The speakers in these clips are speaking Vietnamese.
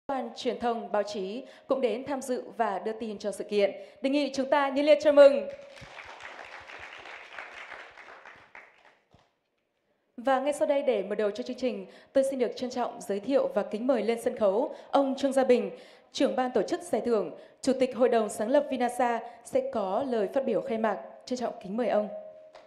Quan truyền thông, báo chí cũng đến tham dự và đưa tin cho sự kiện. Đề nghị chúng ta nhiệt liệt chào mừng. Và ngay sau đây để mở đầu cho chương trình, tôi xin được trân trọng giới thiệu và kính mời lên sân khấu ông Trương Gia Bình, trưởng ban tổ chức giải thưởng, Chủ tịch Hội đồng sáng lập Vinasa sẽ có lời phát biểu khai mạc. Trân trọng kính mời ông.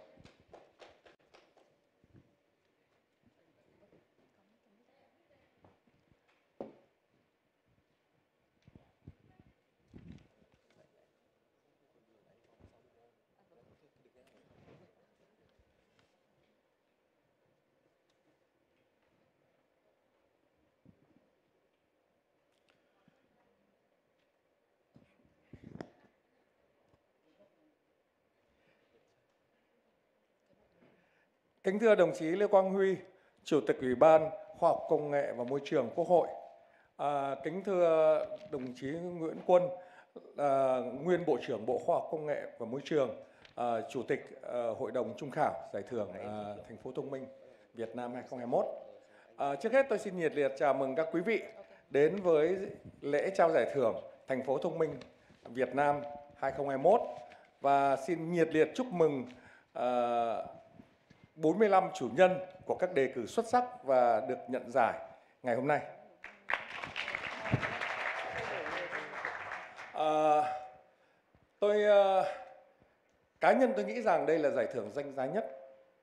Kính thưa đồng chí Lê Quang Huy, Chủ tịch Ủy ban Khoa học Công nghệ và Môi trường Quốc hội. Kính thưa đồng chí Nguyễn Quân, nguyên Bộ trưởng Bộ Khoa học Công nghệ và Môi trường, Chủ tịch Hội đồng Trung khảo Giải thưởng Thành phố Thông minh Việt Nam 2021. Trước hết tôi xin nhiệt liệt chào mừng các quý vị đến với lễ trao giải thưởng Thành phố Thông minh Việt Nam 2021 và xin nhiệt liệt chúc mừng 45 chủ nhân của các đề cử xuất sắc và được nhận giải ngày hôm nay. Cá nhân tôi nghĩ rằng đây là giải thưởng danh giá nhất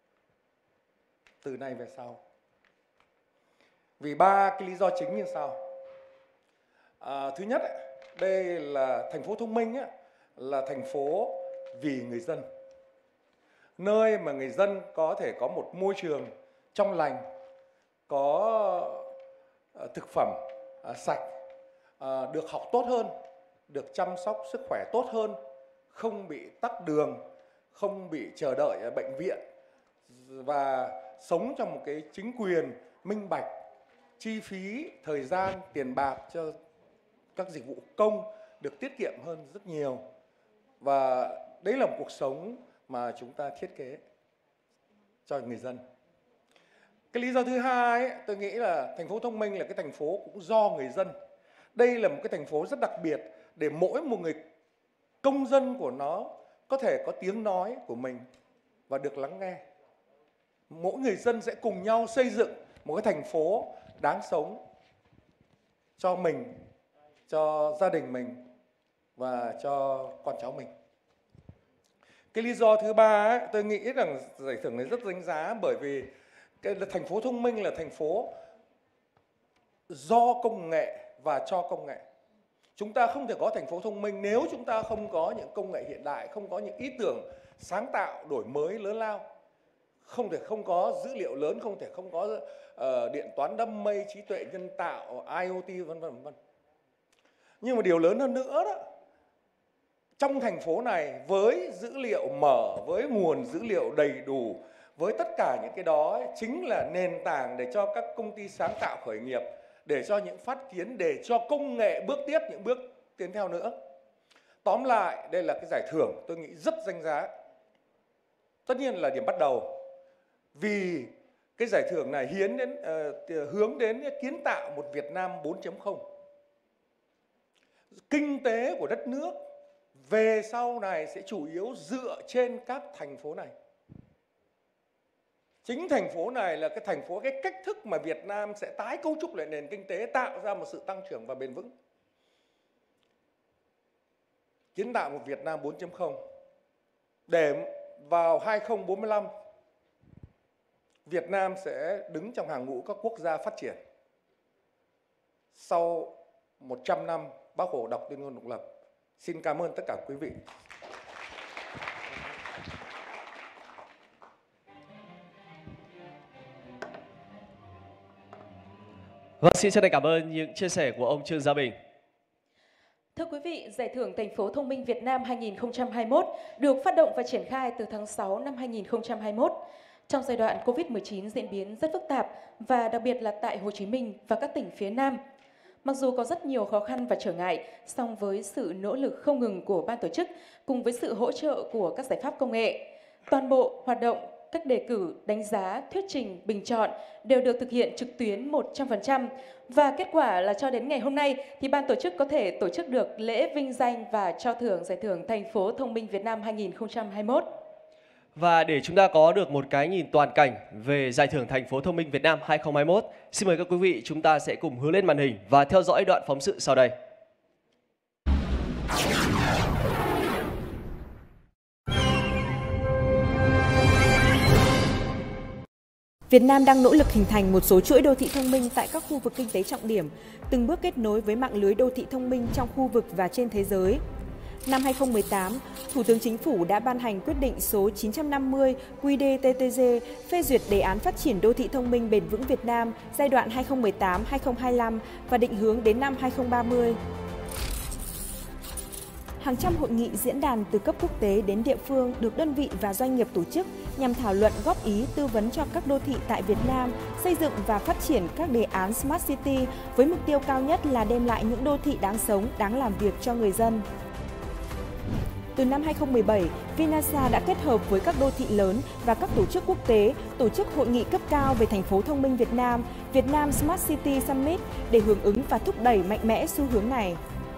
từ nay về sau. Vì ba cái lý do chính như sau. Thứ nhất, đây là thành phố thông minh, là thành phố vì người dân. Nơi mà người dân có thể có một môi trường trong lành, có thực phẩm sạch, được học tốt hơn, được chăm sóc sức khỏe tốt hơn, không bị tắc đường, không bị chờ đợi ở bệnh viện và sống trong một cái chính quyền minh bạch, chi phí, thời gian, tiền bạc cho các dịch vụ công được tiết kiệm hơn rất nhiều. Và đấy là một cuộc sống mà chúng ta thiết kế cho người dân. Cái lý do thứ hai, tôi nghĩ là thành phố thông minh là cái thành phố cũng do người dân. Đây là một cái thành phố rất đặc biệt để mỗi một người công dân của nó có thể có tiếng nói của mình và được lắng nghe. Mỗi người dân sẽ cùng nhau xây dựng một cái thành phố đáng sống cho mình, cho gia đình mình và cho con cháu mình. Cái lý do thứ ba, tôi nghĩ rằng giải thưởng này rất danh giá bởi vì cái thành phố thông minh là thành phố do công nghệ và cho công nghệ. Chúng ta không thể có thành phố thông minh nếu chúng ta không có những công nghệ hiện đại, không có những ý tưởng sáng tạo, đổi mới lớn lao. Không có dữ liệu lớn, không thể không có điện toán đám mây, trí tuệ nhân tạo, IoT vân vân. Nhưng mà điều lớn hơn nữa đó, trong thành phố này với dữ liệu mở, với nguồn dữ liệu đầy đủ, với tất cả những cái đó chính là nền tảng để cho các công ty sáng tạo khởi nghiệp, để cho những phát kiến, để cho công nghệ bước tiếp những bước tiến theo nữa. Tóm lại, đây là cái giải thưởng tôi nghĩ rất danh giá. Tất nhiên là điểm bắt đầu. Vì cái giải thưởng này hướng đến kiến tạo một Việt Nam 4.0. Kinh tế của đất nước về sau này sẽ chủ yếu dựa trên các thành phố này. Chính thành phố này là cái cách thức mà Việt Nam sẽ tái cấu trúc lại nền kinh tế, tạo ra một sự tăng trưởng và bền vững. Kiến tạo một Việt Nam 4.0 để vào 2045 Việt Nam sẽ đứng trong hàng ngũ các quốc gia phát triển. Sau 100 năm Bác Hồ đọc tuyên ngôn độc lập. Xin cảm ơn tất cả quý vị. Vâng, xin chân thành cảm ơn những chia sẻ của ông Trương Gia Bình. Thưa quý vị, Giải thưởng Thành phố Thông minh Việt Nam 2021 được phát động và triển khai từ tháng 6 năm 2021. Trong giai đoạn Covid-19 diễn biến rất phức tạp và đặc biệt là tại Hồ Chí Minh và các tỉnh phía Nam. Mặc dù có rất nhiều khó khăn và trở ngại, song với sự nỗ lực không ngừng của ban tổ chức cùng với sự hỗ trợ của các giải pháp công nghệ, toàn bộ hoạt động các đề cử, đánh giá, thuyết trình, bình chọn đều được thực hiện trực tuyến 100%. Và kết quả là cho đến ngày hôm nay thì ban tổ chức có thể tổ chức được lễ vinh danh và trao thưởng Giải thưởng Thành phố Thông minh Việt Nam 2021. Và để chúng ta có được một cái nhìn toàn cảnh về Giải thưởng Thành phố Thông minh Việt Nam 2021, xin mời các quý vị chúng ta sẽ cùng hướng lên màn hình và theo dõi đoạn phóng sự sau đây. Việt Nam đang nỗ lực hình thành một số chuỗi đô thị thông minh tại các khu vực kinh tế trọng điểm, từng bước kết nối với mạng lưới đô thị thông minh trong khu vực và trên thế giới. Năm 2018, Thủ tướng Chính phủ đã ban hành quyết định số 950 QĐ-TTG phê duyệt đề án phát triển đô thị thông minh bền vững Việt Nam giai đoạn 2018-2025 và định hướng đến năm 2030. Hàng trăm hội nghị diễn đàn từ cấp quốc tế đến địa phương được đơn vị và doanh nghiệp tổ chức nhằm thảo luận, góp ý, tư vấn cho các đô thị tại Việt Nam, xây dựng và phát triển các đề án Smart City với mục tiêu cao nhất là đem lại những đô thị đáng sống, đáng làm việc cho người dân. Từ năm 2017, Vinasa đã kết hợp với các đô thị lớn và các tổ chức quốc tế tổ chức hội nghị cấp cao về thành phố thông minh Việt Nam, Việt Nam Smart City Summit để hưởng ứng và thúc đẩy mạnh mẽ xu hướng này.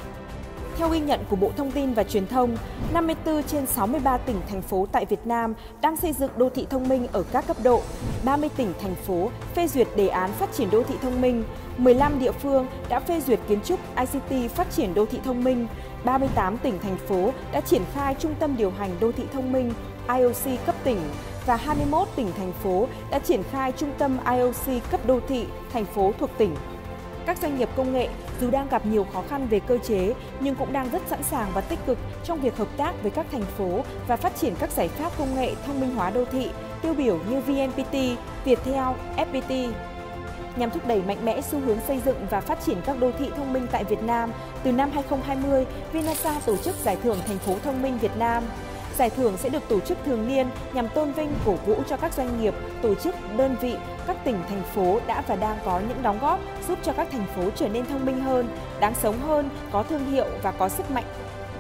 Theo ghi nhận của Bộ Thông tin và Truyền thông, 54 trên 63 tỉnh, thành phố tại Việt Nam đang xây dựng đô thị thông minh ở các cấp độ, 30 tỉnh, thành phố phê duyệt đề án phát triển đô thị thông minh, 15 địa phương đã phê duyệt kiến trúc ICT phát triển đô thị thông minh, 38 tỉnh, thành phố đã triển khai trung tâm điều hành đô thị thông minh IoC cấp tỉnh và 21 tỉnh, thành phố đã triển khai trung tâm IoC cấp đô thị, thành phố thuộc tỉnh. Các doanh nghiệp công nghệ dù đang gặp nhiều khó khăn về cơ chế nhưng cũng đang rất sẵn sàng và tích cực trong việc hợp tác với các thành phố và phát triển các giải pháp công nghệ thông minh hóa đô thị tiêu biểu như VNPT, Viettel, FPT. Nhằm thúc đẩy mạnh mẽ xu hướng xây dựng và phát triển các đô thị thông minh tại Việt Nam, từ năm 2020, Vinasa tổ chức Giải thưởng Thành phố Thông minh Việt Nam. Giải thưởng sẽ được tổ chức thường niên nhằm tôn vinh, cổ vũ cho các doanh nghiệp, tổ chức, đơn vị, các tỉnh, thành phố đã và đang có những đóng góp giúp cho các thành phố trở nên thông minh hơn, đáng sống hơn, có thương hiệu và có sức mạnh.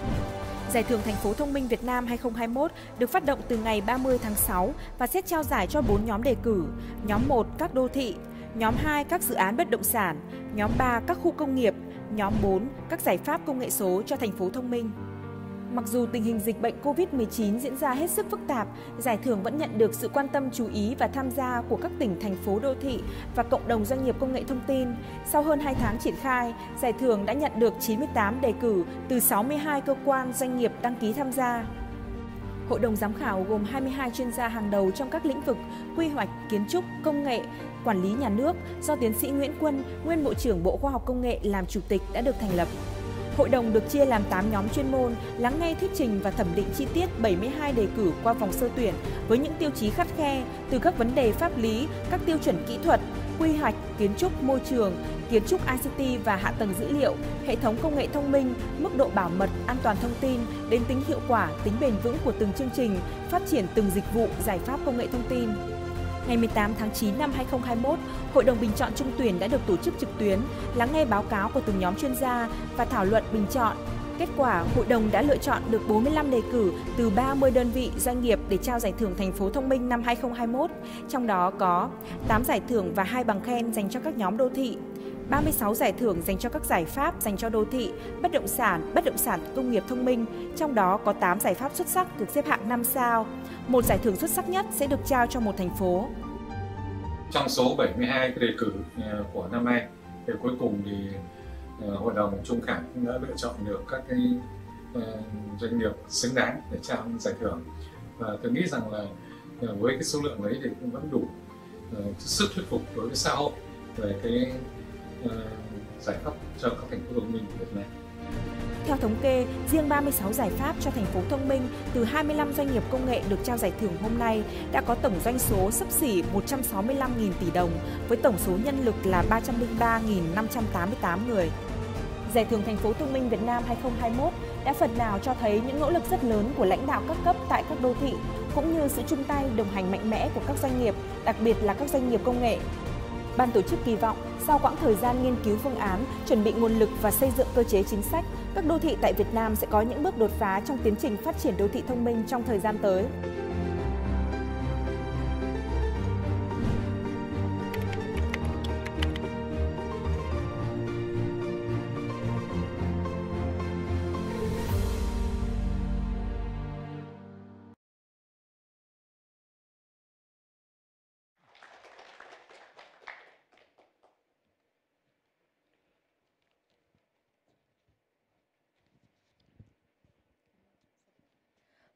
Giải thưởng Thành phố Thông minh Việt Nam 2021 được phát động từ ngày 30 tháng 6 và xét trao giải cho 4 nhóm đề cử. Nhóm 1 các đô thị, nhóm 2 các dự án bất động sản, nhóm 3 các khu công nghiệp, nhóm 4 các giải pháp công nghệ số cho thành phố thông minh. Mặc dù tình hình dịch bệnh COVID-19 diễn ra hết sức phức tạp, giải thưởng vẫn nhận được sự quan tâm, chú ý và tham gia của các tỉnh, thành phố, đô thị và cộng đồng doanh nghiệp công nghệ thông tin. Sau hơn 2 tháng triển khai, giải thưởng đã nhận được 98 đề cử từ 62 cơ quan doanh nghiệp đăng ký tham gia. Hội đồng giám khảo gồm 22 chuyên gia hàng đầu trong các lĩnh vực quy hoạch, kiến trúc, công nghệ, quản lý nhà nước do tiến sĩ Nguyễn Quân, nguyên Bộ trưởng Bộ Khoa học Công nghệ làm chủ tịch đã được thành lập. Hội đồng được chia làm 8 nhóm chuyên môn, lắng nghe, thuyết trình và thẩm định chi tiết 72 đề cử qua vòng sơ tuyển với những tiêu chí khắt khe từ các vấn đề pháp lý, các tiêu chuẩn kỹ thuật, quy hoạch, kiến trúc môi trường, kiến trúc ICT và hạ tầng dữ liệu, hệ thống công nghệ thông minh, mức độ bảo mật, an toàn thông tin đến tính hiệu quả, tính bền vững của từng chương trình, phát triển từng dịch vụ, giải pháp công nghệ thông tin. Ngày 18 tháng 9 năm 2021, Hội đồng bình chọn trúng tuyển đã được tổ chức trực tuyến, lắng nghe báo cáo của từng nhóm chuyên gia và thảo luận bình chọn. Kết quả, Hội đồng đã lựa chọn được 45 đề cử từ 30 đơn vị doanh nghiệp để trao Giải thưởng Thành phố Thông minh năm 2021, trong đó có 8 giải thưởng và 2 bằng khen dành cho các nhóm đô thị, 36 giải thưởng dành cho các giải pháp dành cho đô thị, bất động sản công nghiệp thông minh, trong đó có 8 giải pháp xuất sắc được xếp hạng 5 sao. Một giải thưởng xuất sắc nhất sẽ được trao cho một thành phố. Trong số 72 cái đề cử của năm nay, thì cuối cùng thì Hội đồng trung khảo đã lựa chọn được các cái doanh nghiệp xứng đáng để trao giải thưởng. Và tôi nghĩ rằng là với cái số lượng ấy thì cũng vẫn đủ sức thuyết phục đối với xã hội về cái giải pháp cho các thành phố thông minh của Việt Nam. Theo thống kê, riêng 36 giải pháp cho thành phố thông minh từ 25 doanh nghiệp công nghệ được trao giải thưởng hôm nay đã có tổng doanh số xấp xỉ 165.000 tỷ đồng với tổng số nhân lực là 303.588 người. Giải thưởng Thành phố Thông minh Việt Nam 2021 đã phần nào cho thấy những nỗ lực rất lớn của lãnh đạo các cấp tại các đô thị, cũng như sự chung tay đồng hành mạnh mẽ của các doanh nghiệp, đặc biệt là các doanh nghiệp công nghệ. Ban tổ chức kỳ vọng, sau quãng thời gian nghiên cứu phương án, chuẩn bị nguồn lực và xây dựng cơ chế chính sách, các đô thị tại Việt Nam sẽ có những bước đột phá trong tiến trình phát triển đô thị thông minh trong thời gian tới.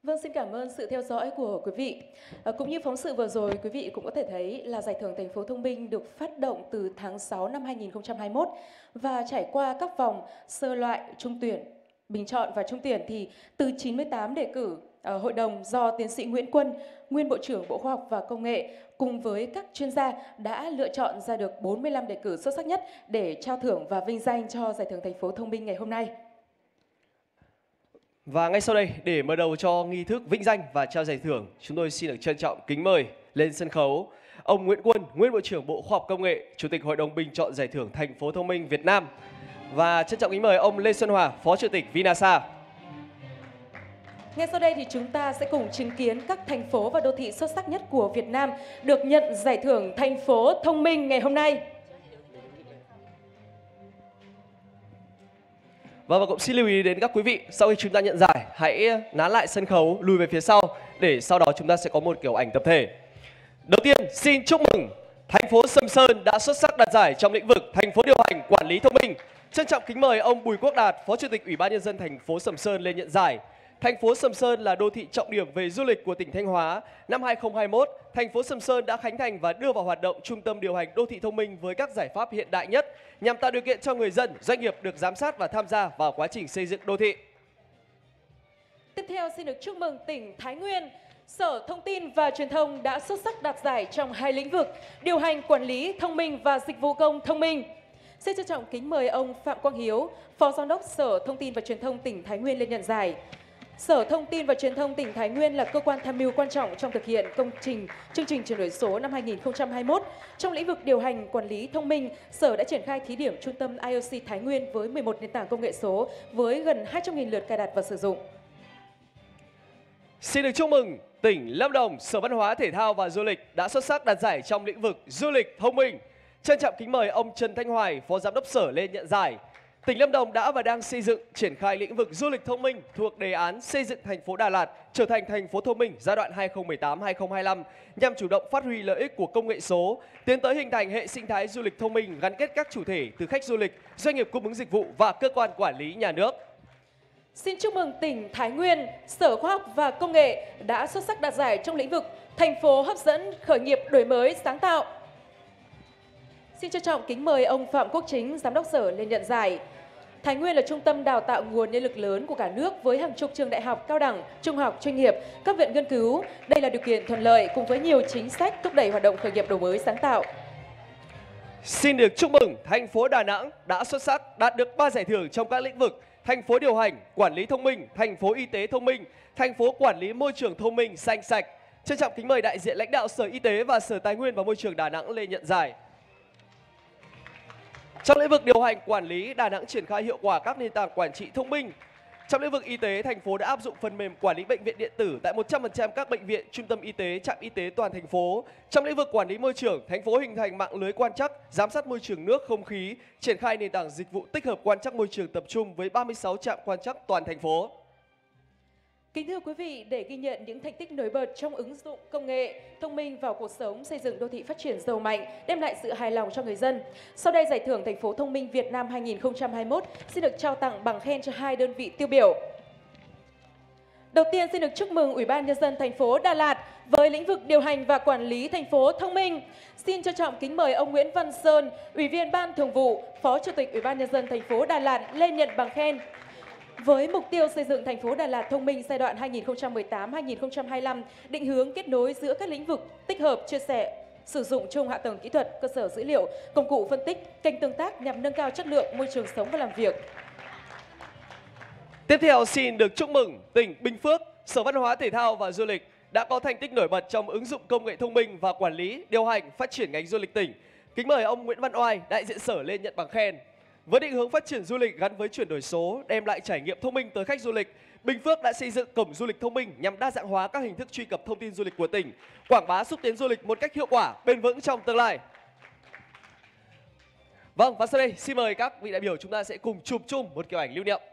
Vâng, xin cảm ơn sự theo dõi của quý vị. Cũng như phóng sự vừa rồi, quý vị cũng có thể thấy là Giải thưởng Thành phố Thông minh được phát động từ tháng 6 năm 2021 và trải qua các vòng sơ loại, trung tuyển, bình chọn và trung tuyển thì từ 98 đề cử hội đồng do tiến sĩ Nguyễn Quân, nguyên Bộ trưởng Bộ Khoa học và Công nghệ cùng với các chuyên gia đã lựa chọn ra được 45 đề cử xuất sắc nhất để trao thưởng và vinh danh cho Giải thưởng Thành phố Thông minh ngày hôm nay. Và ngay sau đây, để mở đầu cho nghi thức vinh danh và trao giải thưởng, chúng tôi xin được trân trọng kính mời lên sân khấu ông Nguyễn Quân, nguyên Bộ trưởng Bộ Khoa học Công nghệ, Chủ tịch Hội đồng bình chọn Giải thưởng Thành phố Thông minh Việt Nam. Và trân trọng kính mời ông Lê Xuân Hòa, Phó Chủ tịch Vinasa. Ngay sau đây thì chúng ta sẽ cùng chứng kiến các thành phố và đô thị xuất sắc nhất của Việt Nam được nhận Giải thưởng Thành phố Thông minh ngày hôm nay. Và cũng xin lưu ý đến các quý vị, sau khi chúng ta nhận giải, hãy nán lại sân khấu, lùi về phía sau để sau đó chúng ta sẽ có một kiểu ảnh tập thể. Đầu tiên, xin chúc mừng thành phố Sầm Sơn đã xuất sắc đạt giải trong lĩnh vực thành phố điều hành quản lý thông minh. Trân trọng kính mời ông Bùi Quốc Đạt, Phó Chủ tịch Ủy ban Nhân dân thành phố Sầm Sơn lên nhận giải. Thành phố Sầm Sơn là đô thị trọng điểm về du lịch của tỉnh Thanh Hóa. Năm 2021, thành phố Sầm Sơn đã khánh thành và đưa vào hoạt động trung tâm điều hành đô thị thông minh với các giải pháp hiện đại nhất nhằm tạo điều kiện cho người dân, doanh nghiệp được giám sát và tham gia vào quá trình xây dựng đô thị. Tiếp theo xin được chúc mừng tỉnh Thái Nguyên. Sở Thông tin và Truyền thông đã xuất sắc đạt giải trong hai lĩnh vực điều hành quản lý thông minh và dịch vụ công thông minh. Xin trân trọng kính mời ông Phạm Quang Hiếu, Phó Giám đốc Sở Thông tin và Truyền thông tỉnh Thái Nguyên lên nhận giải. Sở Thông tin và Truyền thông tỉnh Thái Nguyên là cơ quan tham mưu quan trọng trong thực hiện chương trình chuyển đổi số năm 2021. Trong lĩnh vực điều hành quản lý thông minh, Sở đã triển khai thí điểm trung tâm IoC Thái Nguyên với 11 nền tảng công nghệ số với gần 200.000 lượt cài đặt và sử dụng. Xin được chúc mừng tỉnh Lâm Đồng, Sở Văn hóa Thể thao và Du lịch đã xuất sắc đạt giải trong lĩnh vực du lịch thông minh. Trân trọng kính mời ông Trần Thanh Hoài, Phó Giám đốc Sở lên nhận giải. Tỉnh Lâm Đồng đã và đang xây dựng, triển khai lĩnh vực du lịch thông minh thuộc đề án xây dựng thành phố Đà Lạt trở thành thành phố thông minh giai đoạn 2018-2025 nhằm chủ động phát huy lợi ích của công nghệ số, tiến tới hình thành hệ sinh thái du lịch thông minh gắn kết các chủ thể từ khách du lịch, doanh nghiệp cung ứng dịch vụ và cơ quan quản lý nhà nước. Xin chúc mừng tỉnh Thái Nguyên, Sở Khoa học và Công nghệ đã xuất sắc đạt giải trong lĩnh vực thành phố hấp dẫn, khởi nghiệp, đổi mới, sáng tạo. Xin trân trọng kính mời ông Phạm Quốc Chính, Giám đốc Sở lên nhận giải. Thái Nguyên là trung tâm đào tạo nguồn nhân lực lớn của cả nước với hàng chục trường đại học, cao đẳng, trung học, chuyên nghiệp, các viện nghiên cứu. Đây là điều kiện thuận lợi cùng với nhiều chính sách thúc đẩy hoạt động khởi nghiệp đổi mới sáng tạo. Xin được chúc mừng thành phố Đà Nẵng đã xuất sắc đạt được 3 giải thưởng trong các lĩnh vực thành phố điều hành, quản lý thông minh, thành phố y tế thông minh, thành phố quản lý môi trường thông minh xanh sạch. Trân trọng kính mời đại diện lãnh đạo Sở Y tế và Sở Tài nguyên và Môi trường Đà Nẵng lên nhận giải. Trong lĩnh vực điều hành quản lý, Đà Nẵng triển khai hiệu quả các nền tảng quản trị thông minh. Trong lĩnh vực y tế, thành phố đã áp dụng phần mềm quản lý bệnh viện điện tử tại 100% các bệnh viện, trung tâm y tế, trạm y tế toàn thành phố. Trong lĩnh vực quản lý môi trường, thành phố hình thành mạng lưới quan trắc, giám sát môi trường nước, không khí, triển khai nền tảng dịch vụ tích hợp quan trắc môi trường tập trung với 36 trạm quan trắc toàn thành phố. Kính thưa quý vị, để ghi nhận những thành tích nổi bật trong ứng dụng công nghệ thông minh vào cuộc sống, xây dựng đô thị phát triển giàu mạnh, đem lại sự hài lòng cho người dân. Sau đây, Giải thưởng Thành phố Thông minh Việt Nam 2021 xin được trao tặng bằng khen cho 2 đơn vị tiêu biểu. Đầu tiên xin được chúc mừng Ủy ban Nhân dân thành phố Đà Lạt với lĩnh vực điều hành và quản lý thành phố thông minh. Xin trân trọng kính mời ông Nguyễn Văn Sơn, Ủy viên Ban Thường vụ, Phó Chủ tịch Ủy ban Nhân dân thành phố Đà Lạt lên nhận bằng khen. Với mục tiêu xây dựng thành phố Đà Lạt thông minh giai đoạn 2018-2025, định hướng kết nối giữa các lĩnh vực, tích hợp, chia sẻ, sử dụng chung hạ tầng kỹ thuật, cơ sở dữ liệu, công cụ phân tích, kênh tương tác nhằm nâng cao chất lượng môi trường sống và làm việc. Tiếp theo xin được chúc mừng tỉnh Bình Phước, Sở Văn hóa Thể thao và Du lịch đã có thành tích nổi bật trong ứng dụng công nghệ thông minh và quản lý, điều hành, phát triển ngành du lịch tỉnh. Kính mời ông Nguyễn Văn Oai, đại diện Sở lên nhận bằng khen. Với định hướng phát triển du lịch gắn với chuyển đổi số, đem lại trải nghiệm thông minh tới khách du lịch, Bình Phước đã xây dựng cổng du lịch thông minh nhằm đa dạng hóa các hình thức truy cập thông tin du lịch của tỉnh, quảng bá xúc tiến du lịch một cách hiệu quả, bền vững trong tương lai. Vâng, và sau đây xin mời các vị đại biểu chúng ta sẽ cùng chụp chung một kiểu ảnh lưu niệm.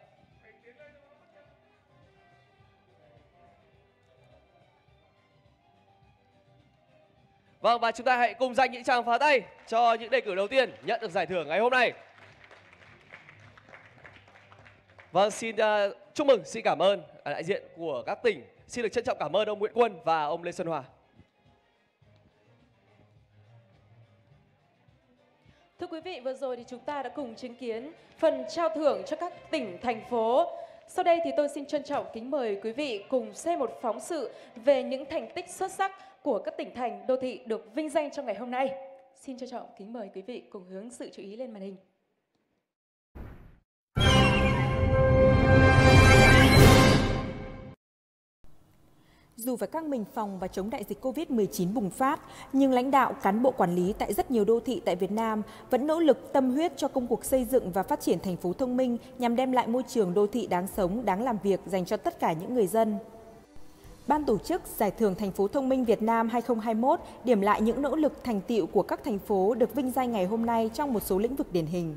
Vâng, và chúng ta hãy cùng dành những tràng pháo tay cho những đề cử đầu tiên nhận được giải thưởng ngày hôm nay. Vâng, xin chúc Chúc mừng, xin cảm ơn đại diện của các tỉnh. Xin được trân trọng cảm ơn ông Nguyễn Quân và ông Lê Xuân Hòa. Thưa quý vị, vừa rồi thì chúng ta đã cùng chứng kiến phần trao thưởng cho các tỉnh, thành phố. Sau đây thì tôi xin trân trọng kính mời quý vị cùng xem một phóng sự về những thành tích xuất sắc của các tỉnh thành, đô thị được vinh danh trong ngày hôm nay. Xin trân trọng kính mời quý vị cùng hướng sự chú ý lên màn hình. Dù phải căng mình phòng và chống đại dịch Covid-19 bùng phát, nhưng lãnh đạo, cán bộ quản lý tại rất nhiều đô thị tại Việt Nam vẫn nỗ lực tâm huyết cho công cuộc xây dựng và phát triển thành phố thông minh nhằm đem lại môi trường đô thị đáng sống, đáng làm việc dành cho tất cả những người dân. Ban tổ chức Giải thưởng Thành phố Thông minh Việt Nam 2021 điểm lại những nỗ lực thành tựu của các thành phố được vinh danh ngày hôm nay trong một số lĩnh vực điển hình.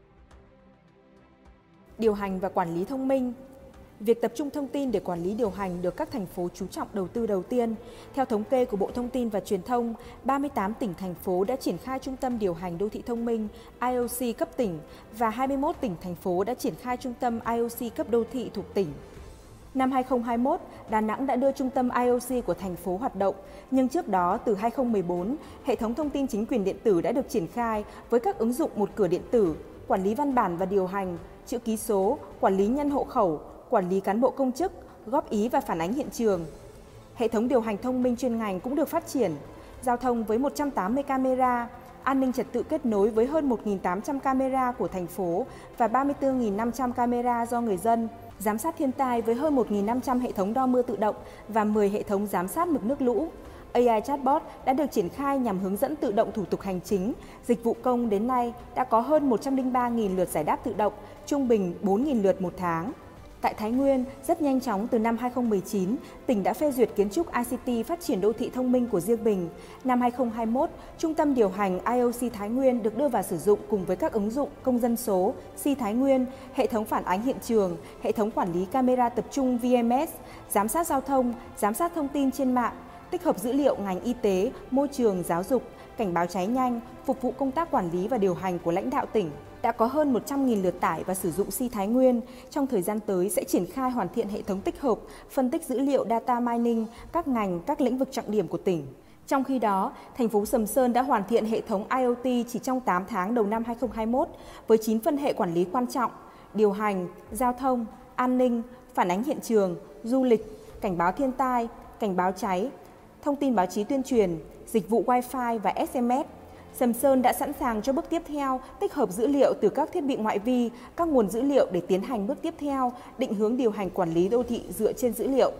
Điều hành và quản lý thông minh. Việc tập trung thông tin để quản lý điều hành được các thành phố chú trọng đầu tư đầu tiên. Theo thống kê của Bộ Thông tin và Truyền thông, 38 tỉnh thành phố đã triển khai trung tâm điều hành đô thị thông minh IoC cấp tỉnh và 21 tỉnh thành phố đã triển khai trung tâm IoC cấp đô thị thuộc tỉnh. Năm 2021, Đà Nẵng đã đưa trung tâm IoC của thành phố hoạt động, nhưng trước đó từ 2014, hệ thống thông tin chính quyền điện tử đã được triển khai với các ứng dụng một cửa điện tử, quản lý văn bản và điều hành, chữ ký số, quản lý nhân hộ khẩu, quản lý cán bộ công chức, góp ý và phản ánh hiện trường. Hệ thống điều hành thông minh chuyên ngành cũng được phát triển, giao thông với 180 camera, an ninh trật tự kết nối với hơn 1.800 camera của thành phố và 34.500 camera do người dân, giám sát thiên tai với hơn 1.500 hệ thống đo mưa tự động và 10 hệ thống giám sát mực nước lũ. AI chatbot đã được triển khai nhằm hướng dẫn tự động thủ tục hành chính. Dịch vụ công đến nay đã có hơn 103.000 lượt giải đáp tự động, trung bình 4.000 lượt một tháng. Tại Thái Nguyên, rất nhanh chóng từ năm 2019, tỉnh đã phê duyệt kiến trúc ICT phát triển đô thị thông minh của riêng mình. Năm 2021, Trung tâm điều hành IoC Thái Nguyên được đưa vào sử dụng cùng với các ứng dụng công dân số, Si Thái Nguyên, hệ thống phản ánh hiện trường, hệ thống quản lý camera tập trung VMS, giám sát giao thông, giám sát thông tin trên mạng, tích hợp dữ liệu ngành y tế, môi trường, giáo dục, cảnh báo cháy nhanh, phục vụ công tác quản lý và điều hành của lãnh đạo tỉnh. Đã có hơn 100.000 lượt tải và sử dụng Si Thái Nguyên. Trong thời gian tới sẽ triển khai hoàn thiện hệ thống tích hợp, phân tích dữ liệu data mining, các ngành, các lĩnh vực trọng điểm của tỉnh. Trong khi đó, thành phố Sầm Sơn đã hoàn thiện hệ thống IoT chỉ trong 8 tháng đầu năm 2021 với 9 phân hệ quản lý quan trọng: điều hành, giao thông, an ninh, phản ánh hiện trường, du lịch, cảnh báo thiên tai, cảnh báo cháy, thông tin báo chí tuyên truyền, dịch vụ Wi-Fi và SMS. Sầm Sơn đã sẵn sàng cho bước tiếp theo, tích hợp dữ liệu từ các thiết bị ngoại vi, các nguồn dữ liệu để tiến hành bước tiếp theo, định hướng điều hành quản lý đô thị dựa trên dữ liệu.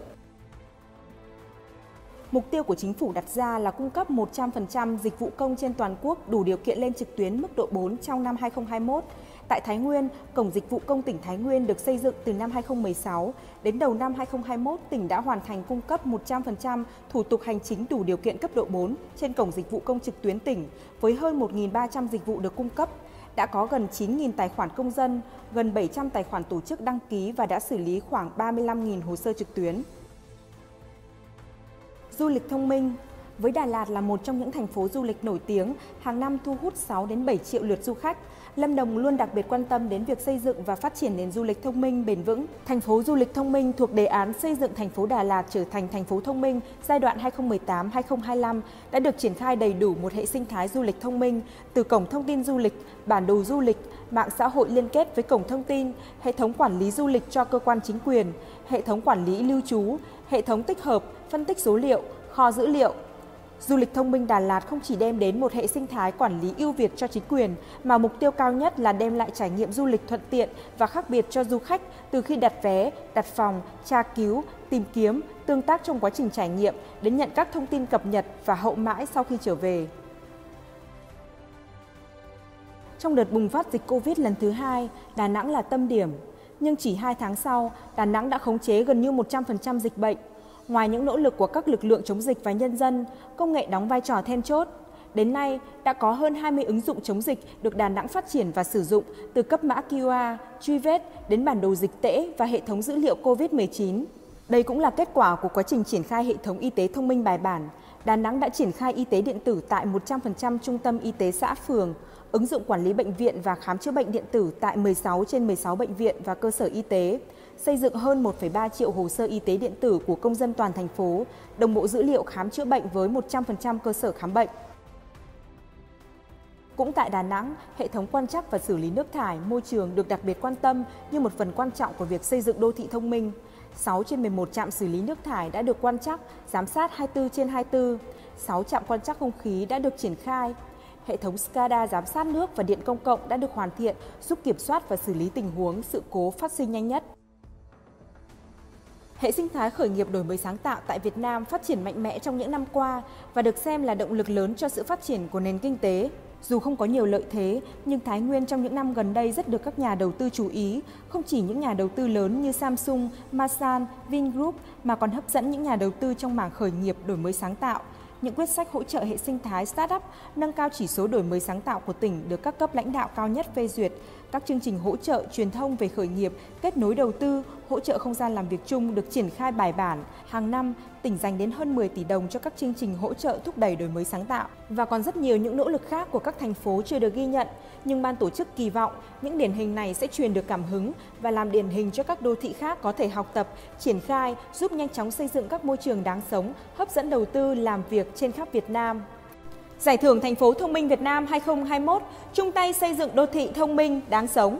Mục tiêu của chính phủ đặt ra là cung cấp 100% dịch vụ công trên toàn quốc đủ điều kiện lên trực tuyến mức độ 4 trong năm 2021. Tại Thái Nguyên, Cổng Dịch vụ Công tỉnh Thái Nguyên được xây dựng từ năm 2016. Đến đầu năm 2021, tỉnh đã hoàn thành cung cấp 100% thủ tục hành chính đủ điều kiện cấp độ 4 trên Cổng Dịch vụ Công trực tuyến tỉnh, với hơn 1.300 dịch vụ được cung cấp. Đã có gần 9.000 tài khoản công dân, gần 700 tài khoản tổ chức đăng ký và đã xử lý khoảng 35.000 hồ sơ trực tuyến. Du lịch thông minh. Với Đà Lạt là một trong những thành phố du lịch nổi tiếng, hàng năm thu hút 6 đến 7 triệu lượt du khách, Lâm Đồng luôn đặc biệt quan tâm đến việc xây dựng và phát triển nền du lịch thông minh bền vững. Thành phố du lịch thông minh thuộc đề án xây dựng thành phố Đà Lạt trở thành thành phố thông minh giai đoạn 2018-2025 đã được triển khai đầy đủ một hệ sinh thái du lịch thông minh từ cổng thông tin du lịch, bản đồ du lịch, mạng xã hội liên kết với cổng thông tin, hệ thống quản lý du lịch cho cơ quan chính quyền, hệ thống quản lý lưu trú, hệ thống tích hợp, phân tích số liệu, kho dữ liệu. Du lịch thông minh Đà Lạt không chỉ đem đến một hệ sinh thái quản lý ưu việt cho chính quyền, mà mục tiêu cao nhất là đem lại trải nghiệm du lịch thuận tiện và khác biệt cho du khách từ khi đặt vé, đặt phòng, tra cứu, tìm kiếm, tương tác trong quá trình trải nghiệm đến nhận các thông tin cập nhật và hậu mãi sau khi trở về. Trong đợt bùng phát dịch Covid lần thứ 2, Đà Nẵng là tâm điểm, nhưng chỉ 2 tháng sau, Đà Nẵng đã khống chế gần như 100% dịch bệnh. Ngoài những nỗ lực của các lực lượng chống dịch và nhân dân, công nghệ đóng vai trò then chốt. Đến nay, đã có hơn 20 ứng dụng chống dịch được Đà Nẵng phát triển và sử dụng, từ cấp mã QR, truy vết đến bản đồ dịch tễ và hệ thống dữ liệu COVID-19. Đây cũng là kết quả của quá trình triển khai hệ thống y tế thông minh bài bản. Đà Nẵng đã triển khai y tế điện tử tại 100% trung tâm y tế xã phường, ứng dụng quản lý bệnh viện và khám chữa bệnh điện tử tại 16 trên 16 bệnh viện và cơ sở y tế. xây dựng hơn 1,3 triệu hồ sơ y tế điện tử của công dân toàn thành phố, đồng bộ dữ liệu khám chữa bệnh với 100% cơ sở khám bệnh. Cũng tại Đà Nẵng, hệ thống quan trắc và xử lý nước thải, môi trường được đặc biệt quan tâm như một phần quan trọng của việc xây dựng đô thị thông minh. 6 trên 11 trạm xử lý nước thải đã được quan trắc, giám sát 24 trên 24. 6 trạm quan trắc không khí đã được triển khai. Hệ thống SCADA giám sát nước và điện công cộng đã được hoàn thiện, giúp kiểm soát và xử lý tình huống sự cố phát sinh nhanh nhất. Hệ sinh thái khởi nghiệp đổi mới sáng tạo tại Việt Nam phát triển mạnh mẽ trong những năm qua và được xem là động lực lớn cho sự phát triển của nền kinh tế. Dù không có nhiều lợi thế, nhưng Thái Nguyên trong những năm gần đây rất được các nhà đầu tư chú ý, không chỉ những nhà đầu tư lớn như Samsung, Masan, Vingroup mà còn hấp dẫn những nhà đầu tư trong mảng khởi nghiệp đổi mới sáng tạo. Những quyết sách hỗ trợ hệ sinh thái startup, nâng cao chỉ số đổi mới sáng tạo của tỉnh được các cấp lãnh đạo cao nhất phê duyệt. Các chương trình hỗ trợ truyền thông về khởi nghiệp, kết nối đầu tư, hỗ trợ không gian làm việc chung được triển khai bài bản. Hàng năm, tỉnh dành đến hơn 10 tỷ đồng cho các chương trình hỗ trợ thúc đẩy đổi mới sáng tạo. Và còn rất nhiều những nỗ lực khác của các thành phố chưa được ghi nhận. Nhưng ban tổ chức kỳ vọng những điển hình này sẽ truyền được cảm hứng và làm điển hình cho các đô thị khác có thể học tập, triển khai, giúp nhanh chóng xây dựng các môi trường đáng sống, hấp dẫn đầu tư làm việc trên khắp Việt Nam. Giải thưởng Thành phố Thông minh Việt Nam 2021 chung tay xây dựng đô thị thông minh đáng sống.